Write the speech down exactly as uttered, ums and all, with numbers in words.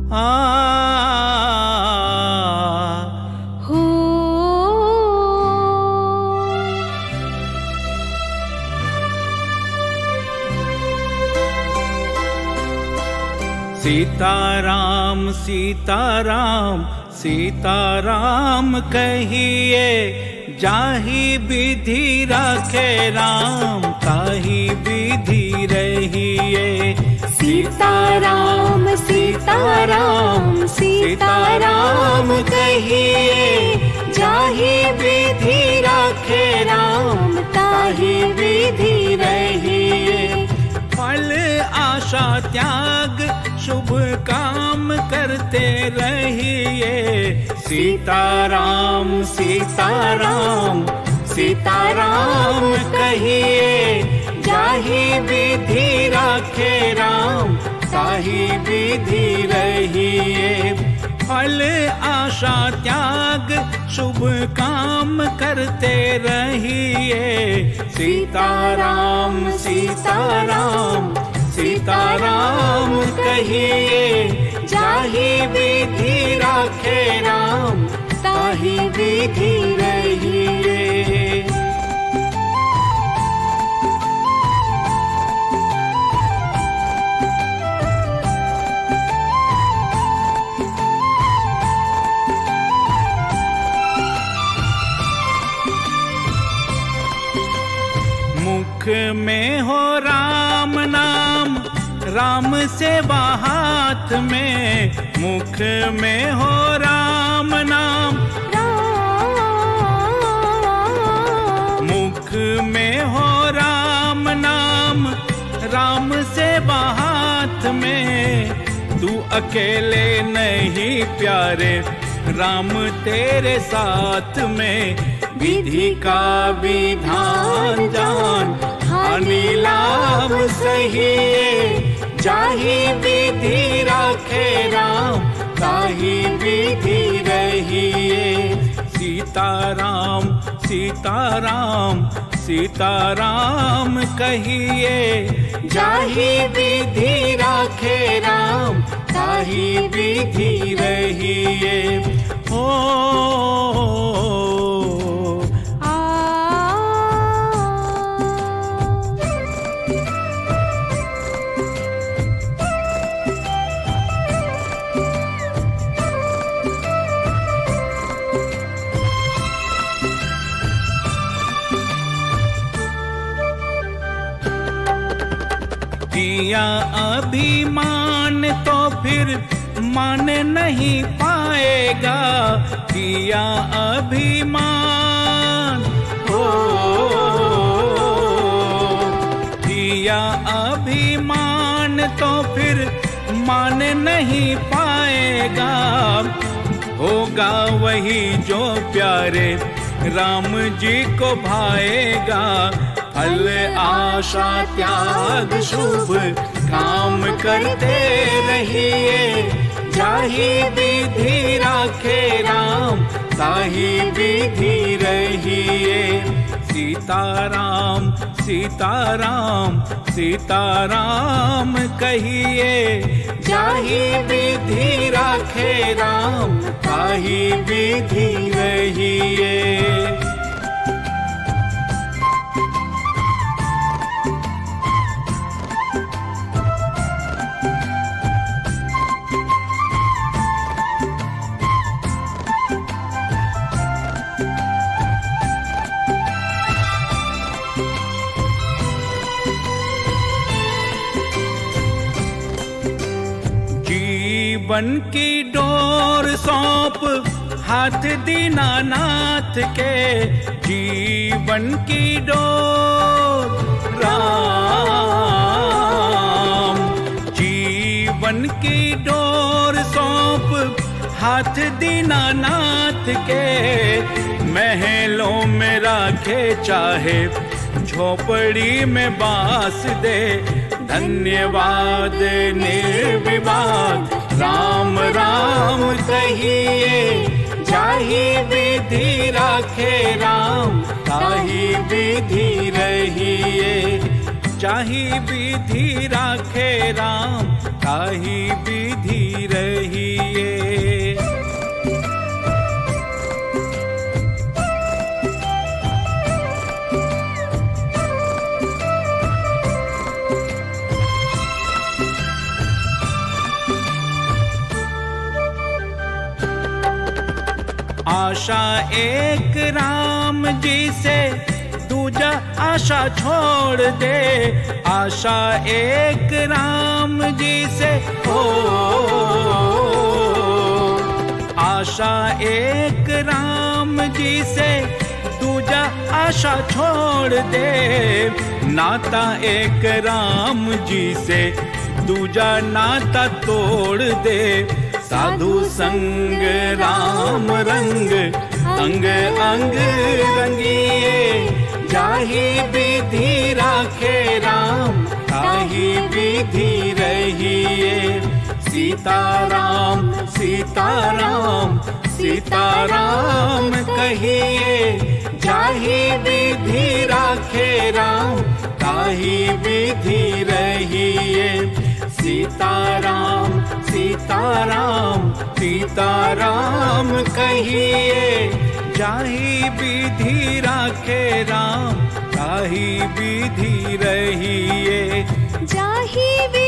आ हो सीताराम सीताराम सीताराम कहिए, जाहि विधि रखे राम ताहि विधि रहिए। सीताराम सीताराम सीताराम कहिए, जाहि विधि रखे राम ताहि विधि रहिए। फल आशा त्याग शुभ काम करते रहिए। सीताराम सीताराम सीताराम कहिए, जाहि विधि रखे राम ताहि विधि रहिए। फल आशा त्याग शुभ काम करते रहिए। सीताराम सीताराम सीताराम कहिए, जाहि विधि रखे राम ताहि विधि रहिए। मुख में हो राम नाम, राम सेवा हाथ में। मुख में हो राम नाम, मुख में हो राम नाम, राम सेवा हाथ में। तू अकेले नहीं प्यारे, राम तेरे साथ में। विधि का विधान जान, हानि लाभ सहिए। जाहि विधि रखे राम ताहि विधि रहिए। सीताराम सीताराम सीताराम कहिए, जाहि विधि रखे राम ताहि विधि रहिए। हो किया अभिमान तो फिर मान नहीं पाएगा। किया अभिमान हो, किया अभिमान तो फिर मान नहीं पाएगा। होगा वही जो प्यारे राम जी को भाएगा। फल आशा त्याग शुभ काम करते रहिए। जाहि विधि रखे राम ताहि विधि रहिए। सीताराम सीताराम सीताराम कहिए, जाहि विधि रखे राम ताहि विधि रहिए। जीवन की डोर सौंप हाथ दीनानाथ के। जीवन की डोर राम, जीवन की डोर सौंप हाथ दीनानाथ के। महलों में राखे चाहे झोपड़ी में बास दे। धन्यवाद निर्विवाद राम राम कहिए। जाहि विधि रखे राम ताहि विधि रहिए। जाहि विधि रखे राम ताहि विधि रहिए। आशा एक राम जी से दूजा आशा छोड़ दे, आशा एक राम जी से हो, आशा एक राम जी से दूजा आशा छोड़ दे, नाता एक राम जी से दूजा नाता तोड़ दे। साधु संग राम रंग अंग अंग रंगिए, जाहि विधि राखे राम ताहि विधि रहिए। सीताराम सीताराम सीताराम कहिए, जाहि विधि राखे राम ताहि विधि रहिए। सीताराम सीताराम सीताराम कहिए, जाहि विधि राखे राम ताहि विधि रहिए। जाहि